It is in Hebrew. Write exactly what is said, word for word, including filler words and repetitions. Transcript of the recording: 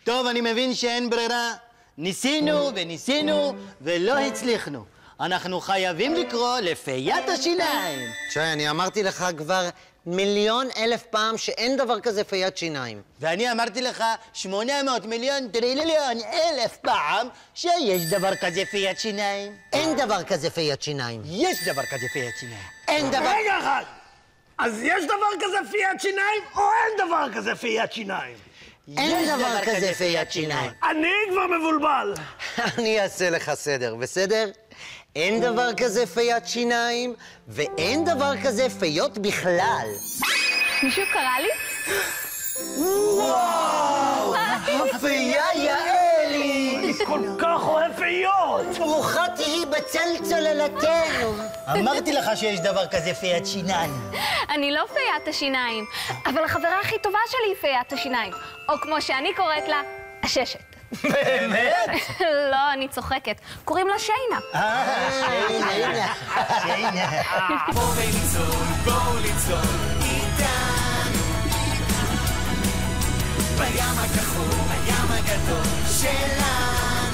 טוב, אני מבין שאין ברירה. ניסינו וניסינו ולא הצליחנו. אנחנו חייבים לקרוא לפיית השיניים. שי, אני אמרתי לך כבר מיליון אלף פעם שאין דבר כזה פיית שיניים. ואני אמרתי לך שמונה מאות מיליון טריליון אלף פעם שיש דבר כזה פיית שיניים. אין דבר כזה פיית שיניים. יש דבר כזה פיית שיניים. אין דבר... רגע אחד! אז יש דבר כזה פיית שיניים, או אין דבר כזה פיית שיניים? אין דבר כזה פיית שיניים. אני כבר מבולבל. אני אעשה לך סדר, בסדר? אין דבר כזה פיית שיניים, ואין דבר כזה פיות בכלל. מישהו קרא לי? וואו! הפייה יעלי! אני כל כך אוהב פיות! ברוכה תהי בצל צוללתנו. אמרתי לך שיש דבר כזה פיית שיניים. אני לא פיית השיניים, אבל החברה הכי טובה שלי היא פיית השיניים. או כמו שאני קוראת לה, הששת. באמת? לא, אני צוחקת. קוראים לה שיינה. אה, שיינה. שיינה. בואו לצלול, בואו לצלול איתן בים הכחול, הים הגדול שלנו.